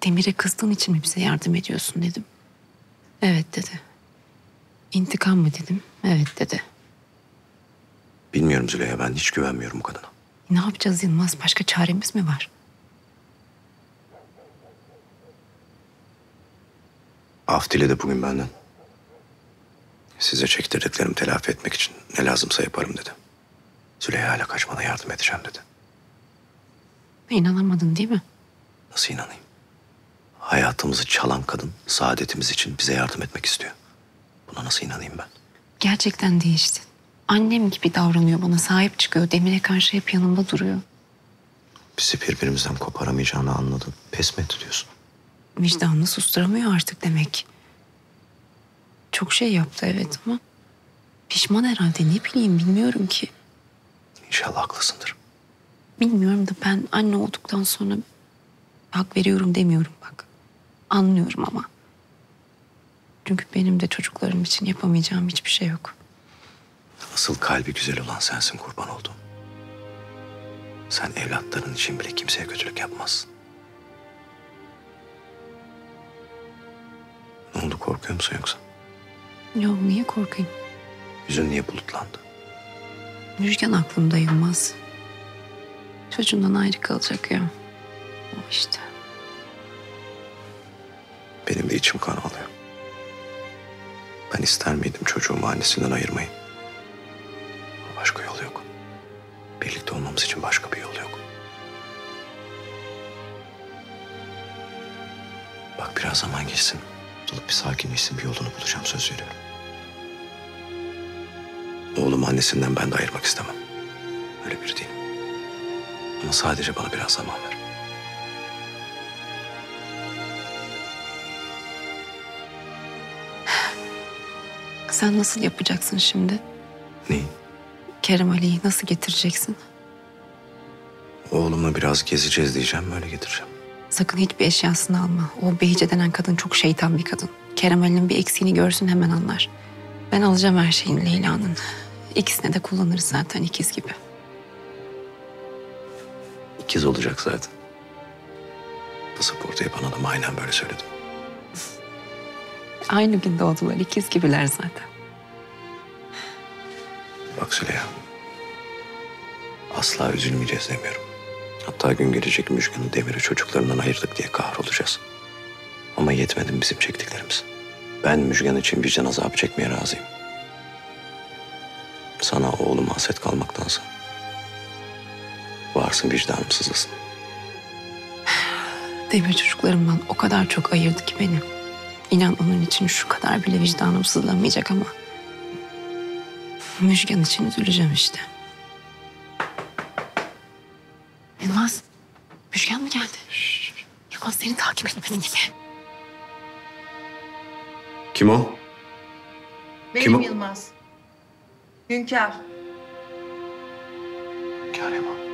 Demir'e kızdığın için mi bize yardım ediyorsun dedim. Evet dedi. İntikam mı dedim. Evet dedi. Bilmiyorum Züleyha, ben hiç güvenmiyorum o kadına. Ne yapacağız Yılmaz? Başka çaremiz mi var? Af diledi bugün benden. Size çektirdiklerimi telafi etmek için ne lazımsa yaparım dedi. Züleyha ile kaçmana yardım edeceğim dedi. İnanamadın değil mi? Nasıl inanayım? Hayatımızı çalan kadın saadetimiz için bize yardım etmek istiyor. Buna nasıl inanayım ben? Gerçekten değiştin. Annem gibi davranıyor bana, sahip çıkıyor. Demir'e karşı hep yanımda duruyor. Bizi birbirimizden koparamayacağını anladın. Pes mi etti diyorsun? Vicdanını susturamıyor artık demek. Çok şey yaptı evet ama pişman herhalde, ne bileyim, bilmiyorum ki. İnşallah haklısındır. Bilmiyorum da ben anne olduktan sonra hak veriyorum demiyorum bak. Anlıyorum ama. Çünkü benim de çocuklarım için yapamayacağım hiçbir şey yok. Asıl kalbi güzel olan sensin, kurban olduğum. Sen evlatların için bile kimseye kötülük yapmazsın. Ne oldu, korkuyor musun yoksa? Yok, niye korkayım? Yüzün niye bulutlandı? Müjgan aklımda Yılmaz. Çocuğundan ayrı kalacak ya. O işte. Benim de içim kan ağlıyor. Ben ister miydim çocuğumu annesinden ayırmayı? Ama başka yol yok. Birlikte olmamız için başka bir yol yok. Bak, biraz zaman geçsin. Olup bir sakinleşsin, bir yolunu bulacağım, söz veriyorum. Oğlumu annesinden ben de ayırmak istemem. Öyle biri değilim. Ama sadece bana biraz zaman ver. Sen nasıl yapacaksın şimdi? Neyi? Kerem Ali'yi nasıl getireceksin? Oğlumla biraz gezeceğiz diyeceğim, öyle getireceğim. Sakın hiçbir eşyasını alma. O Behice denen kadın çok şeytan bir kadın. Kerem Ali'nin bir eksiğini görsün hemen anlar. Ben alacağım her şeyini Leyla'nın. İkisine de kullanırız zaten, ikiz gibi. İkiz olacak zaten. Pasaportu bana da aynen böyle söyledim. Aynı gün doğdular, ikiz gibiler zaten. Bak Züleyha, asla üzülmeyeceğiz demiyorum. Hatta gün gelecek Müjgan'ı Demir'e çocuklarından ayırdık diye kahrolacağız. Ama yetmedi mi bizim çektiklerimiz? Ben Müjgan için vicdan azabı çekmeye razıyım. Sana oğluma hasret kalmaktansa varsın vicdanım sızlasın. Demir çocuklarımdan o kadar çok ayırdı ki beni. İnan onun için şu kadar bile vicdanım sızlamayacak ama... Müjgan için üzüleceğim işte. Yılmaz, Müjgan mı geldi? Yılmaz, seni takip etmedin gibi. Kim o? Benim Kim o? Yılmaz. Hünkâr. Kârema.